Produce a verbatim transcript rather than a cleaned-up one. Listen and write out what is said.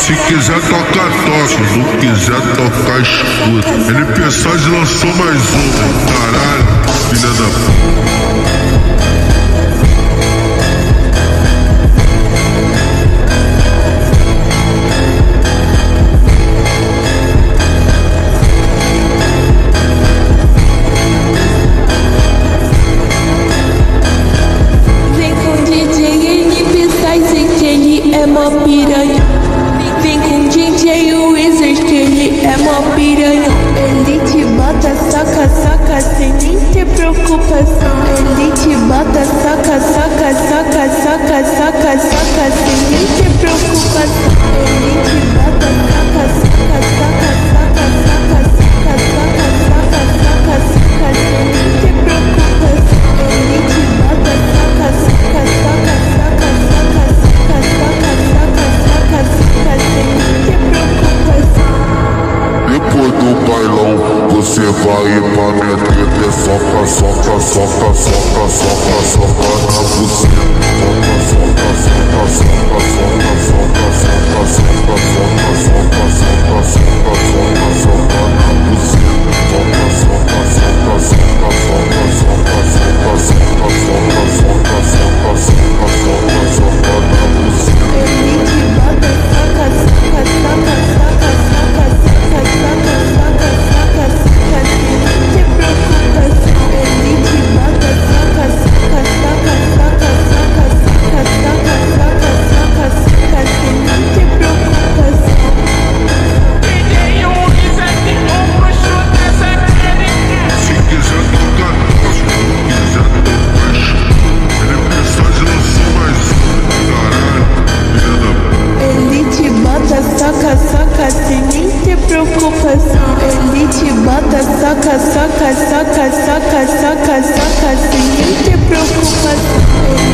Se quiser tocar, toca, não quiser tocar, escuta. Ele P lançou mais uma, caralho, filha da puta. É mó piranha. Vem com o D J Wizard que ele é mó piranha. Ele te bota, saca, saca, sem nem ter preocupação. Ele te bota, saca, saca, saca, saca, saca, saca, sem nem ter preocupação. Ele te bota, saca, saca, saca, saca, saca, saca, saca, saca, saca, saca, sem nem ter preocupação. Ele te bota, saca, saca, saca, saca, saca, depois do bailão, você vai pra minha treta. Soca, soca, soca, soca, soca, soca na buceta. Soca, soca, soca, soca, soca, soca, soca, soca, soca, soca, soca, soca, soca na buceta. Soca, soca, soca, soca, soca, soca, soca, soca, soca, soca, soca, soca, soca, soca na buceta. Ele te bota, saca, saca, saca, saca, saca, saca, saca, saca, saca, saca, sem nem ter preocupação. Ele te bota, saca, saca, saca, saca, saca, saca, saca, saca, saca, saca, sem nem ter preocupação. Se quiser tocar, toca, não quiser tocar, escuta. Ele P lançou mais uma, caralho, filha da puta. Ele te bota, saca, saca, sem nem ter preocupação. Ele te bota, saca, saca, saca, saca, saca, saca, sem nem ter preocupação.